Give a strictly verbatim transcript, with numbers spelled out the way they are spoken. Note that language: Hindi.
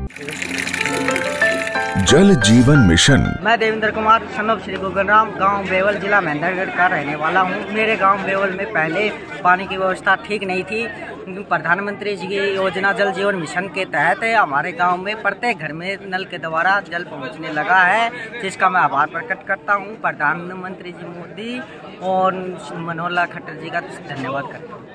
जल जीवन मिशन। मैं देवेंद्र कुमार सनोप श्री गोगनराम, गांव बेवल, जिला महेंद्रगढ़ का रहने वाला हूं। मेरे गांव बेवल में पहले पानी की व्यवस्था ठीक नहीं थी। प्रधानमंत्री जी की योजना जल जीवन मिशन के तहत हमारे गांव में प्रत्येक घर में नल के द्वारा जल पहुंचने लगा है, जिसका मैं आभार प्रकट करता हूं। प्रधानमंत्री जी मोदी और मनोहर लाल खट्टर जी का धन्यवाद करता हूं।